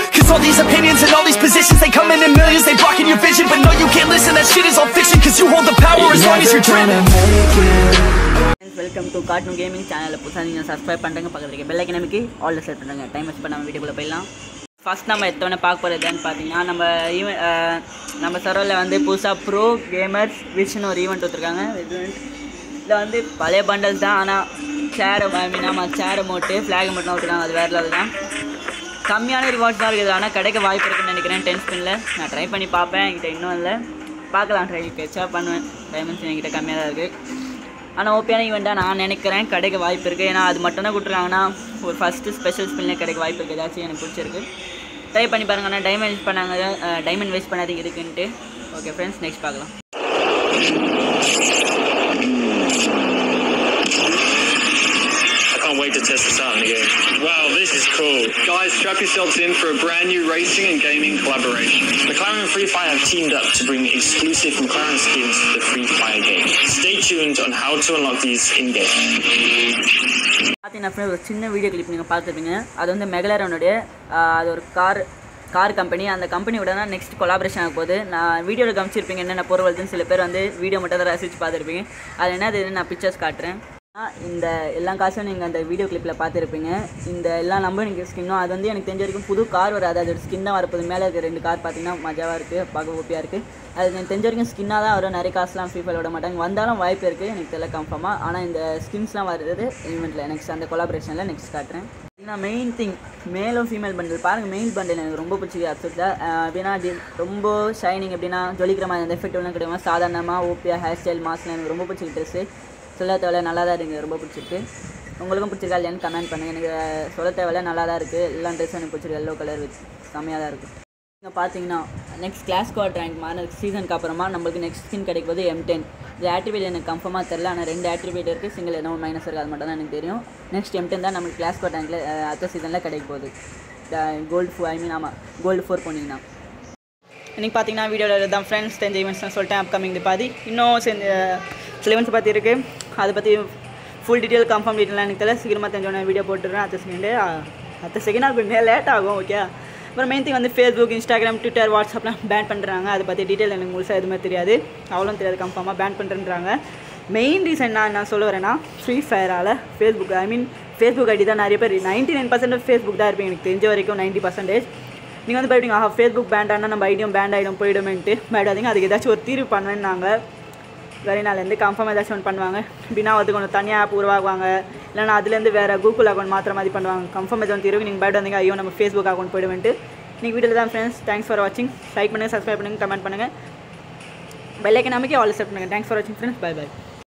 Cause all these opinions and all these positions, they come in millions, they blocking your vision. But no, you can't listen, that shit is all fiction. Cause you hold the power as long as you're dreaming. Welcome to Cartoon Gaming channel. புதுசா நீங்க subscribe பண்ணுங்க, பக்கத்துல இருக்க bell icon அமைக்கி all the set பண்ணுங்க. Time waste பண்ணாம வீடியோக்குள்ள போயிடலாம். ஃபர்ஸ்ட் நம்ம எத்தனை பார்க்க போறதுன்னு பாத்தீங்கன்னா நம்ம சர்வர்ல வந்து புதுசா ப்ரோ கேமர்ஸ் விஷன் ஒரு ஈவென்ட் வச்சிருக்காங்க. இதுல வந்து பழைய பண்டல்ஸ் தான், ஆனா ஷேர் நம்ம ஷேர் அமௌண்ட் ஃபிளாக் மட்டும் விட்டுருக்காங்க. அது வேற லெவல் தான். கம்மியான ரிவார்ட்ஸ் தான் இருக்குது, ஆனால் கிடைக்க வாய்ப்பு இருக்குன்னு நினைக்கிறேன். 10 ஸ்பின்ல நான் ட்ரை பண்ணி பார்ப்பேன். என்கிட்ட இன்னும் இல்லை, பார்க்கலாம். ட்ரை கெச்சா பண்ணுவேன். டைமண்ட்ஸ் என்கிட்ட கம்மியாக தான் இருக்குது, ஆனால் ஓபியான ஈவெண்ட்டாக நான் நினைக்கிறேன். கிடைக்க வாய்ப்பு இருக்குது. ஏன்னா அது மட்டும் தான் கொடுத்துருக்காங்கன்னா ஒரு ஃபஸ்ட்டு ஸ்பெஷல் ஸ்பின்ல கிடைக்க வாய்ப்பு இருக்குது. ஏதாச்சும் எனக்கு பிடிச்சிருக்கு, ட்ரை பண்ணி பாருங்க. ஆனால் டைமண்ட் வேஸ்ட் பண்ணாதீங்க இருக்குன்ட்டு. ஓகே ஃப்ரெண்ட்ஸ், நெக்ஸ்ட் பார்க்கலாம். Wait to test this out in the game. Wow, this is cool. Guys, strap yourselves in for a brand new racing and gaming collaboration. McLaren and Free Fire have teamed up to bring exclusive McLaren skins to the Free Fire game. Stay tuned on how to unlock these in-game. பார்த்தீங்கன்னா ஒரு சின்ன video clip நீங்கள் பார்த்துருப்பீங்க. அது வந்து மெக்லாரனுடைய அது ஒரு car company. அந்த கம்பெனியோட தான் நெக்ஸ்ட் கொலாபரேஷன் ஆக போகுது. நான் வீடியோவில் கவனிச்சிருப்பீங்க என்னென்ன பொருள் வருதுன்னு. சில பேர் வந்து வீடியோ மட்டும் தான் ரசித்து பார்த்துருப்பீங்க. அது என்னது நான் பிக்சர்ஸ் காட்டுறேன். இந்த எல்லா காசும் நீங்கள் அந்த வீடியோ கிளிப்பில் பார்த்துருப்பீங்க. இந்த எல்லா நம்பரும் நீங்கள் ஸ்கின்னும் அது வந்து எனக்கு தெரிஞ்ச வரைக்கும் புது கார் வராது, அதோட ஸ்கின் தான் வரப்போது. மேலே இருக்க 2 கார் பார்த்தீங்கன்னா மஜாவாக இருக்குது, பார்க்க ஓப்பியாக இருக்குது. அது எனக்கு தெரிஞ்ச வரைக்கும் ஸ்கின்னாக தான் வரும். நிறைய காசுலாம் ஃப்ரீ ஃபயர் விட மாட்டாங்க. வந்தாலும் வாய்ப்பு இருக்குது, எனக்கு தெரியல கன்ஃபார்மாக. ஆனால் இந்த ஸ்கின்ஸ்லாம் வருது ஈவெண்ட்டில் நெக்ஸ்ட் அந்த கொலாபரேஷனில் நெக்ஸ்ட் காட்டுறேன். நான் மெயின் திங் மேலும் ஃபீமேல் பண்டில் பாருங்கள். மெயில் பண்டில் எனக்கு ரொம்ப பிடிச்சிருக்கு. அப்செட்டாக எப்படின்னா ரொம்ப ஷைனிங், எப்படின்னா ஜொலிக்கிற மாதிரி அந்த எஃபெக்ட் ஒன்றும் கிடையாது. சாதாரணமாக ஓப்பியாக ஹேர் ஸ்டைல் மாஸ்லாம் எனக்கு ரொம்ப பிடிச்சிருக்கு. ட்ரெஸ்ஸு சொல்ல தேவையில்ல, நல்லா தான் இருக்குது, ரொம்ப பிடிச்சிருக்கு. உங்களுக்கும் பிடிச்சிருக்கா இல்லையான்னு கமெண்ட் பண்ணுங்கள். எனக்கு சொல்ல தேவையில்ல, நல்லா தான் இருக்குது. எல்லா ட்ரெஸ்ஸும் எனக்கு பிடிச்சிருக்கு. எல்லோ கலர் வித் செம்மையாக தான் இருக்குது. நீங்கள் பார்த்தீங்கன்னா நெக்ஸ்ட் கிளாஸ் ஸ்குவாட் ரேங்க் மாறின சீசனுக்கு அப்புறமா நம்மளுக்கு நெக்ஸ்ட் ஸ்கின் கிடைக்கும்போது M10. இது ஆக்டிவேட் எனக்கு கன்ஃபார்மாக தெரில, ஆனால் 2 ஆக்டிவேட் இருக்குது, சிங்கிள் என்ன மைனஸ் இருக்குது, அது மட்டும் தான் எனக்கு தெரியும். நெக்ஸ்ட் M10 தான் நம்மளுக்கு கிளாஸ் ஸ்குவாட் ரேங்கில் அடுத்த சீசனில் கிடைக்க போகுது. கோல்டு 4 போனீங்கன்னா. இன்றைக்கி பார்த்தீங்கன்னா வீடியோவில் தான் ஃப்ரெண்ட்ஸ் தெரிஞ்ச ஈவெண்ட்ஸ் தான் சொல்லிட்டேன். அப்கமிங் இது பாதி இன்னும் சில ஈவெண்ட்ஸ் பற்றி இருக்குது. அதை பற்றி ஃபுல் டீட்டெயில் கன்ஃபார்ம் டீட்டெயிலாக எனக்கு தெரியல. சீக்கிரமாக தெரிஞ்சோன்னே வீடியோ போட்டுடுறேன். அடுத்த செகண்ட் கொஞ்சம் லேட் ஆகும். ஓகே, அப்புறம் மெயின் திங் வந்து ஃபேஸ்புக், இன்ஸ்டாகிராம், ட்விட்டர், வாட்ஸ்அப்லாம் பேன் பண்ணுறாங்க. அதை பற்றி டீட்டெயில் எனக்கு முழுசாக எதுவுமே தெரியாது, அவ்வளோ தெரியாது. கன்ஃபார்மாக பேன் பண்ணுறேன்றாங்க. மெயின் ரீசன் நான் சொல்ல வரேன்னா ஃப்ரீ ஃபயரால் ஃபேஸ்புக் ஐடி தான் நிறைய பேர் 99% ஃபேஸ்புக் தான் இருப்பீங்க எனக்கு தெரிஞ்ச வரைக்கும். 90% நீங்கள் வந்து பயப்படிங்க, ஃபேஸ்புக் பேண்ட் ஆனால் நம்ம ஐடியும் பேண்ட் ஆகிடும் போயிடுமென்ட்டு பயப்படாதீங்க. அதுக்கு ஏதாச்சும் ஒரு தீர்வு பண்ணுவேன்னு நாங்கள் வெரி நாள்லேருந்து கன்ஃபார்ம் ஏதாச்சும் ஒன்று பண்ணுவாங்க. இப்படின்னா அதுக்கு ஒன்று தனியாக ஆப் உருவாக்குவாங்க, இல்லைனா அதுலேருந்து வேறு கூகுள் அக்கௌண்ட் மாத்திர மாதிரி பண்ணுவாங்க. கன்ஃபார்ம் எதுவும் தீர்வு நீங்கள் பயப்படாதீங்க. ஐயோ நம்ம ஃபேஸ்புக் அக்கௌண்ட் போயிடுவேன்ட்டு. இன்றைக்கி வீடியோவில் தான் ஃப்ரெண்ட்ஸ். தேங்க்ஸ் ஃபார் வாட்சிங். லைக் பண்ணுங்கள், சப்ஸ்கிரைப் பண்ணுங்கள், கமெண்ட் பண்ணுங்கள், பெல் ஐக்கன் அமைக்கி ஆல் செட் பண்ணுங்கள். தேங்க்ஸ் ஃபார் வாட்சிங் ஃப்ரெண்ட்ஸ். Bye by.